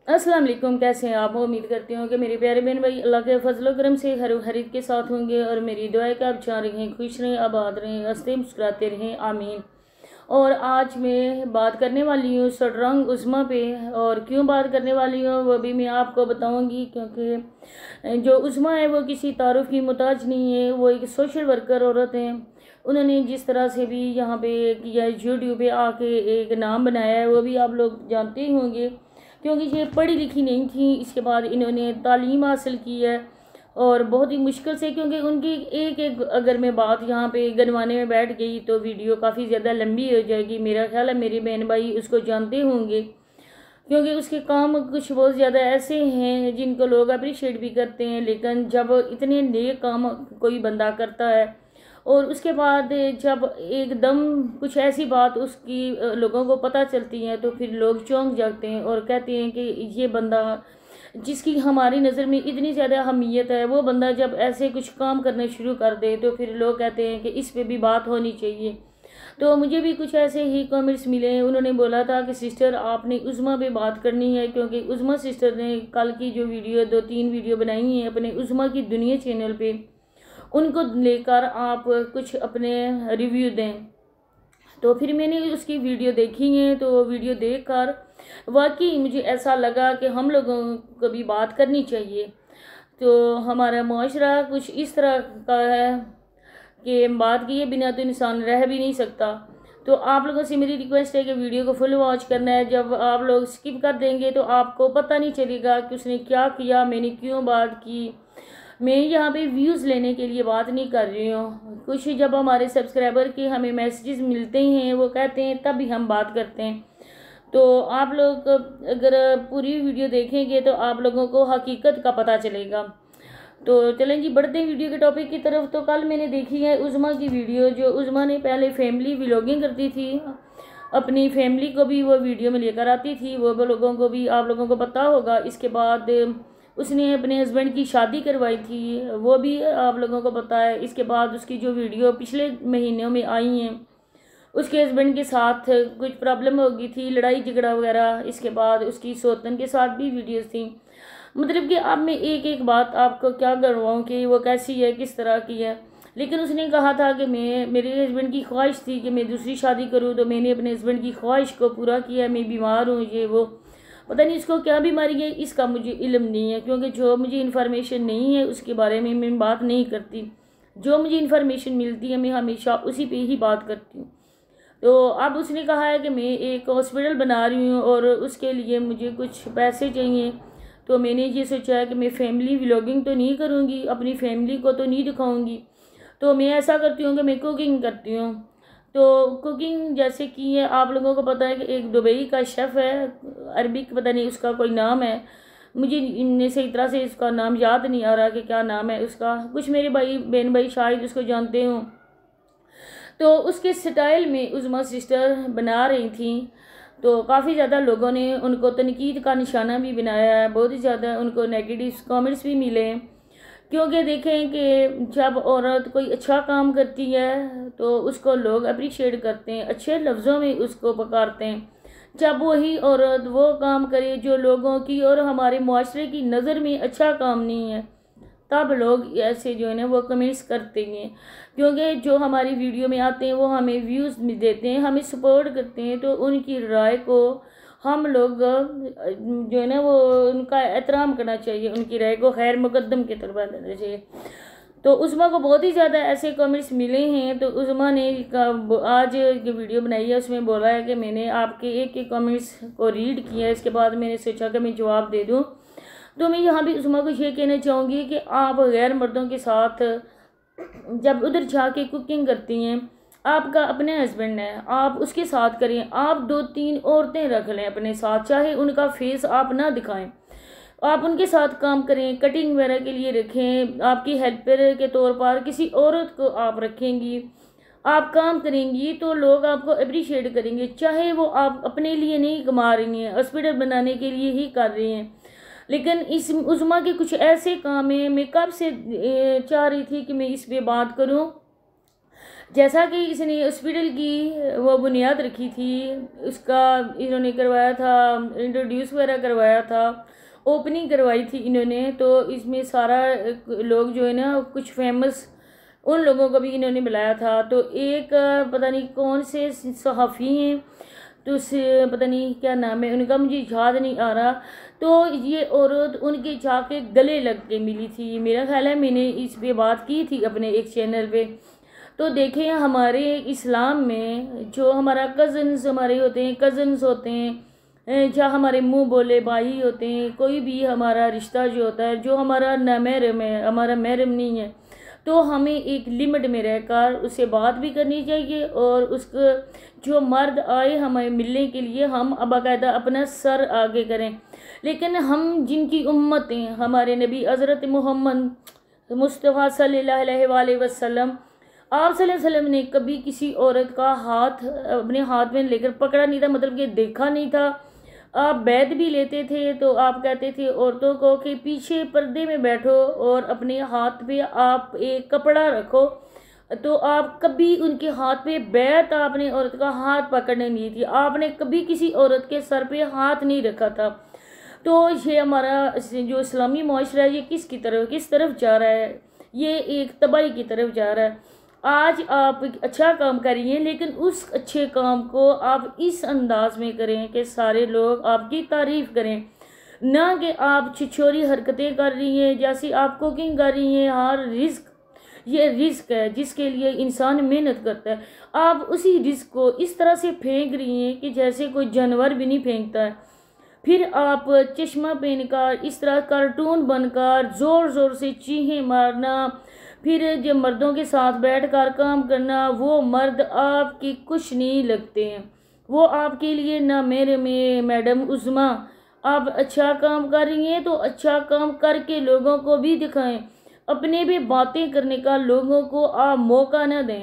अस्सलाम वालेकुम। कैसे हैं आप? उम्मीद करती हूँ कि मेरे प्यारे बहन भाई अल्लाह के फजल करम से हर हरीत के साथ होंगे और मेरी दुआ है कि आप जहाँ रहें खुश रहें, आबाद रहें, हंसते मुस्कुराते रहें, आमीन। और आज मैं बात करने वाली हूँ सटरंग उज़्मा पे। और क्यों बात करने वाली हूँ वो भी मैं आपको बताऊँगी, क्योंकि जो उज़्मा है वो किसी तारुफ की मुताज नहीं है। वो एक सोशल वर्कर औरत हैं। उन्होंने जिस तरह से भी यहाँ पे किया यूट्यूब पे आके एक नाम बनाया है वो भी आप लोग जानते ही होंगे, क्योंकि ये पढ़ी लिखी नहीं थी। इसके बाद इन्होंने तालीम हासिल की है और बहुत ही मुश्किल से, क्योंकि उनकी एक एक अगर मैं बात यहाँ पे गनवाने में बैठ गई तो वीडियो काफ़ी ज़्यादा लंबी हो जाएगी। मेरा ख्याल है मेरे बहन भाई उसको जानते होंगे, क्योंकि उसके काम कुछ बहुत ज़्यादा ऐसे हैं जिनको लोग अप्रिशिएट भी करते हैं। लेकिन जब इतने नेक काम कोई बंदा करता है और उसके बाद जब एकदम कुछ ऐसी बात उसकी लोगों को पता चलती है तो फिर लोग चौंक जाते हैं और कहते हैं कि ये बंदा जिसकी हमारी नज़र में इतनी ज़्यादा अहमियत है, वो बंदा जब ऐसे कुछ काम करने शुरू कर दे तो फिर लोग कहते हैं कि इस पे भी बात होनी चाहिए। तो मुझे भी कुछ ऐसे ही कमेंट्स मिले हैं। उन्होंने बोला था कि सिस्टर आपने उज़्मा पे बात करनी है, क्योंकि उज़्मा सिस्टर ने कल की जो वीडियो 2-3 वीडियो बनाई हैं अपने उज़्मा की दुनिया चैनल पे, उनको लेकर आप कुछ अपने रिव्यू दें। तो फिर मैंने उसकी वीडियो देखी है, तो वीडियो देखकर वाकई मुझे ऐसा लगा कि हम लोगों को भी बात करनी चाहिए। तो हमारा माशरा कुछ इस तरह का है कि बात किए बिना तो इंसान रह भी नहीं सकता। तो आप लोगों से मेरी रिक्वेस्ट है कि वीडियो को फुल वॉच करना है। जब आप लोग स्किप कर देंगे तो आपको पता नहीं चलेगा कि उसने क्या किया, मैंने क्यों बात की। मैं यहाँ पे व्यूज़ लेने के लिए बात नहीं कर रही हूँ। कुछ जब हमारे सब्सक्राइबर के हमें मैसेजेस मिलते हैं वो कहते हैं तभी हम बात करते हैं। तो आप लोग अगर पूरी वीडियो देखेंगे तो आप लोगों को हकीकत का पता चलेगा। तो चलें जी, बढ़ते हैं वीडियो के टॉपिक की तरफ। तो कल मैंने देखी है उज़्मा की वीडियो। जो उज़्मा ने पहले फैमिली व्लॉगिंग करती थी, अपनी फैमिली को भी वो वीडियो में लेकर आती थी, वो लोगों को भी आप लोगों को पता होगा। इसके बाद उसने अपने हस्बैंड की शादी करवाई थी, वो भी आप लोगों को पता है। इसके बाद उसकी जो वीडियो पिछले महीनों में आई हैं, उसके हस्बैंड के साथ कुछ प्रॉब्लम हो गई थी, लड़ाई झगड़ा वगैरह। इसके बाद उसकी सौतन के साथ भी वीडियोस थी। मतलब कि अब मैं एक एक बात आपको क्या करवाऊँ कि वो कैसी है, किस तरह की है। लेकिन उसने कहा था कि मेरे हस्बैंड की ख्वाहिश थी कि मैं दूसरी शादी करूँ, तो मैंने अपने हस्बैंड की ख्वाहिश को पूरा किया। मैं बीमार हूँ, ये वो, पता नहीं इसको क्या बीमारी है, इसका मुझे इल्म नहीं है, क्योंकि जो मुझे इन्फॉर्मेशन नहीं है उसके बारे में मैं बात नहीं करती। जो मुझे इन्फॉर्मेशन मिलती है मैं हमेशा उसी पे ही बात करती हूँ। तो अब उसने कहा है कि मैं एक हॉस्पिटल बना रही हूँ और उसके लिए मुझे कुछ पैसे चाहिए। तो मैंने ये सोचा है कि मैं फैमिली व्लॉगिंग तो नहीं करूँगी, अपनी फैमिली को तो नहीं दिखाऊँगी। तो मैं ऐसा करती हूँ कि मैं कुकिंग करती हूँ। तो कुकिंग जैसे कि है, आप लोगों को पता है कि एक दुबई का शेफ़ है, अरबिक पता नहीं उसका कोई नाम है, मुझे इनमें सही तरह से इसका नाम याद नहीं आ रहा कि क्या नाम है उसका। कुछ मेरे भाई बहन भाई शायद उसको जानते हों। तो उसके स्टाइल में उज़्मा सिस्टर बना रही थी, तो काफ़ी ज़्यादा लोगों ने उनको तनकीद का निशाना भी बनाया है, बहुत ही ज़्यादा उनको नेगेटिव कमेंट्स भी मिले हैं। क्योंकि देखें कि जब औरत कोई अच्छा काम करती है तो उसको लोग अप्रिशिएट करते हैं, अच्छे लफ्ज़ों में उसको पुकारते हैं। जब वही औरत वो काम करे जो लोगों की और हमारे मुआशरे की नज़र में अच्छा काम नहीं है, तब लोग ऐसे जो है ना वो कमेंट्स करते हैं। क्योंकि जो हमारी वीडियो में आते हैं वो हमें व्यूज़ देते हैं, हमें सपोर्ट करते हैं, तो उनकी राय को हम लोग जो है ना वो उनका एहतराम करना चाहिए, उनकी राय को खैर मुकद्दम के तौर पर लेना चाहिए। तो उज़्मा को बहुत ही ज़्यादा ऐसे कमेंट्स मिले हैं। तो उज़्मा ने आज जो वीडियो बनाई है उसमें बोला है कि मैंने आपके एक एक कमेंट्स को रीड किया है, इसके बाद मैंने सोचा कि मैं जवाब दे दूँ। तो मैं यहाँ भी उज़्मा को ये कहना चाहूँगी कि आप गैर मर्दों के साथ जब उधर जाके कुकिंग करती हैं, आपका अपने हस्बैंड है, आप उसके साथ करें। आप 2-3 औरतें रख लें अपने साथ, चाहे उनका फेस आप ना दिखाएं, आप उनके साथ काम करें, कटिंग वगैरह के लिए रखें। आपकी हेल्पर के तौर पर किसी औरत को आप रखेंगी, आप काम करेंगी तो लोग आपको अप्रिशिएट करेंगे। चाहे वो आप अपने लिए नहीं कमा रही हैं, हॉस्पिटल बनाने के लिए ही कर रही हैं। लेकिन इस उज़्मा के कुछ ऐसे काम हैं, मैं कब से चाह रही थी कि मैं इस पे बात करूं, जैसा कि इसने हॉस्पिटल की वो बुनियाद रखी थी, उसका इन्होंने करवाया था, इंट्रोड्यूस वगैरह करवाया था, ओपनिंग करवाई थी इन्होंने। तो इसमें सारा लोग जो है ना, कुछ फेमस उन लोगों को भी इन्होंने बुलाया था। तो एक पता नहीं कौन से सहाफ़ी हैं, तो उस पता नहीं क्या नाम है उनका, मुझे याद नहीं आ रहा। तो ये औरत उनके जाके गले लग के मिली थी, मेरा ख्याल है मैंने इस पे बात की थी अपने एक चैनल पे। तो देखें हमारे इस्लाम में जो हमारा कज़न्स हमारे होते हैं, कज़न्स होते हैं, या हमारे मुंह बोले भाई होते हैं, कोई भी हमारा रिश्ता जो होता है, जो हमारा नामहरम है, हमारा महरम नहीं है, तो हमें एक लिमिट में रहकर उससे बात भी करनी चाहिए। और उसको जो मर्द आए हमें मिलने के लिए, हम बाकायदा अपना सर आगे करें। लेकिन हम जिनकी उम्मत हैं, हमारे नबी हज़रत मोहम्मद मुस्तफ़ा सल्लल्लाहु अलैहि वसल्लम, आप सल्लल्लाहु अलैहि वसल्लम ने कभी किसी औरत का हाथ अपने हाथ में लेकर पकड़ा नहीं था, मतलब कि देखा नहीं था। आप बैत भी लेते थे तो आप कहते थे औरतों को कि पीछे पर्दे में बैठो और अपने हाथ पे आप एक कपड़ा रखो। तो आप कभी उनके हाथ पे बैत, आपने औरत का हाथ पकड़ने नहीं थी, आपने कभी किसी औरत के सर पे हाथ नहीं रखा था। तो ये हमारा जो इस्लामी माशरा है, ये किस तरफ जा रहा है? ये एक तबाही की तरफ जा रहा है। आज आप अच्छा काम करिए, लेकिन उस अच्छे काम को आप इस अंदाज में करें कि सारे लोग आपकी तारीफ़ करें, ना कि आप छिछोरी हरकतें कर रही हैं। जैसी आप कुकिंग कर रही हैं, हर रिस्क, ये रिस्क है जिसके लिए इंसान मेहनत करता है, आप उसी रिस्क को इस तरह से फेंक रही हैं कि जैसे कोई जानवर भी नहीं फेंकता है। फिर आप चश्मा पहनकर इस तरह कार्टून बनकर ज़ोर ज़ोर से चीखें मारना, फिर जब मर्दों के साथ बैठकर काम करना, वो मर्द आपकी कुछ नहीं लगते हैं, वो आपके लिए ना मेरे में। मैडम उज़्मा, आप अच्छा काम कर रही हैं तो अच्छा काम करके लोगों को भी दिखाएं, अपने भी बातें करने का लोगों को आप मौका ना दें।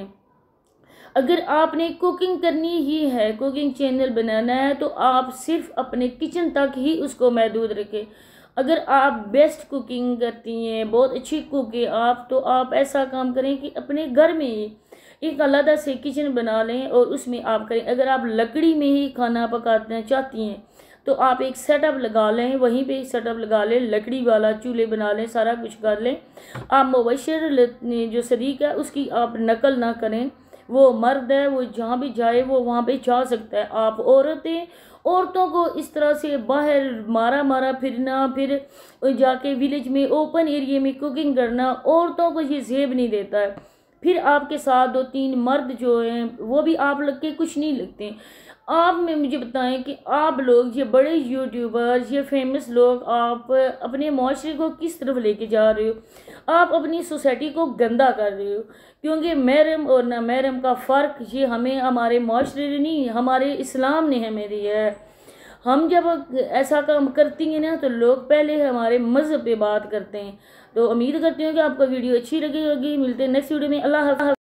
अगर आपने कुकिंग करनी ही है, कुकिंग चैनल बनाना है, तो आप सिर्फ अपने किचन तक ही उसको महदूद रखें। अगर आप बेस्ट कुकिंग करती हैं, बहुत अच्छी कुक है आप, तो आप ऐसा काम करें कि अपने घर में ही एक अलग से किचन बना लें और उसमें आप करें। अगर आप लकड़ी में ही खाना पकाना चाहती हैं तो आप एक सेटअप लगा लें, वहीं पे सेटअप लगा लें, लकड़ी वाला चूल्हे बना लें, सारा कुछ कर लें। आप मुबशर जो शरीक है उसकी आप नकल ना करें, वो मर्द है, वो जहाँ भी जाए वो वहाँ पे जा सकता है। आप औरतों को इस तरह से बाहर मारा फिरना, फिर जाके विलेज में ओपन एरिया में कुकिंग करना, औरतों को ये जेब नहीं देता है। फिर आपके साथ 2-3 मर्द जो हैं वो भी आप लग के कुछ नहीं लगते। आप में मुझे बताएं कि आप लोग, ये बड़े यूट्यूबर्स, ये फेमस लोग, आप अपने माशरे को किस तरफ लेके जा रहे हो? आप अपनी सोसाइटी को गंदा कर रहे हो, क्योंकि महरम और ना महरम का फ़र्क ये हमें हमारे माशरे ने नहीं, हमारे इस्लाम ने हमें दिया है। हम जब ऐसा काम करती हैं ना, तो लोग पहले हमारे मज़हब पे बात करते हैं। तो उम्मीद करती हूँ कि आपको वीडियो अच्छी लगी होगी। मिलते हैं नेक्स्ट वीडियो में। अल्लाह हाफ़िज़।